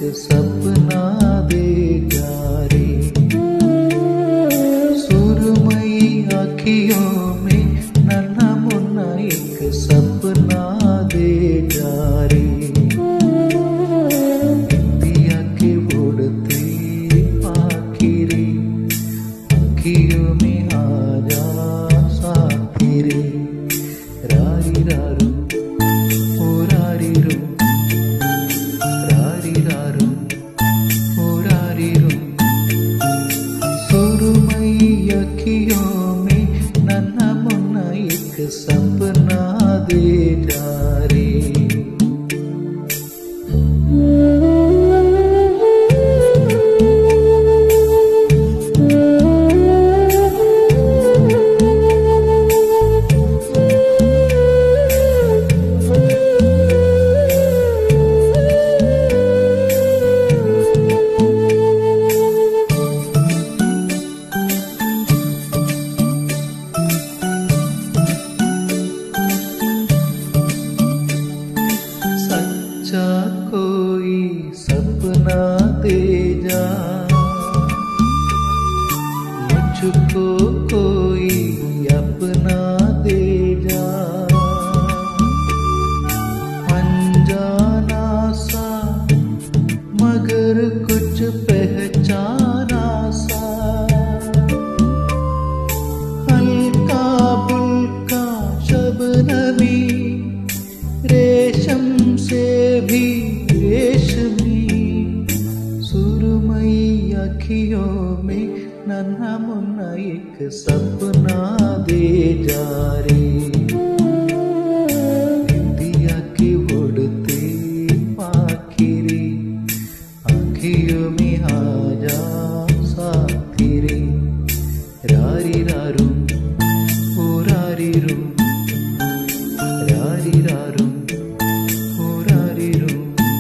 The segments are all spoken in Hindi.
सपना दे जा रे। सुरमई आँखियों में नन्हा मुन्ना एक सपना दे जा रे। इंडिया के उड़ते पाखी रे, आँखियों में आजा साथी रे। रारी रारू ओ रारी रू, रारी रारू ओ रारी रू। सुरमई अखियों में नन्हा मुन्ना एक सपना दे जा रे। सच्चा कोई सपना दे जा, मुझको कोई अपना दे जा। अनजाना सा मगर कुछ पहचाना सा, हल्का बुल्का शबनमी रेशम से भी रेशमी। सुरमई अखियों में नन्हा मुन्ना एक सपना दे जा रे। इंडिया के उड़ते पाखी रे, आँखियों में आजा साथी रे। रारी रारू ओ रारी रू, रारी रारू ओ रारी रू।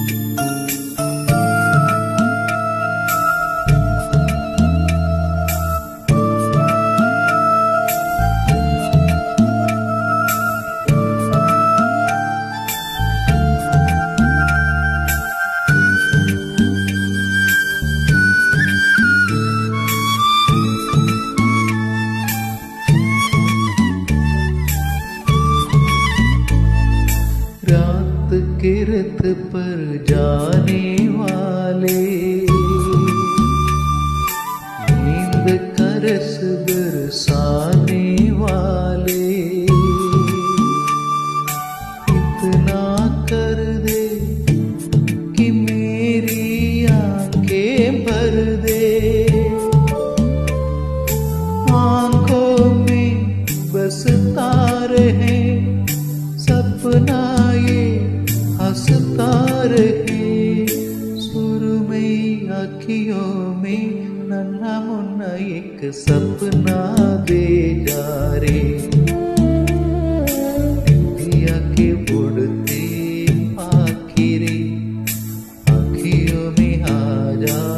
रात के रथ पर जाने वाले, नींद का रस बरसाने वाले। इतना कर दे कि मेरी आंखें भर दे, आंखों में बसता रहे सपना ये हंसता रहे। सुरमई अखियों में नन्हा मुन्ना एक सपना दे जा रे। इंडिया के उड़ते पाखी रे, आँखियों में आजा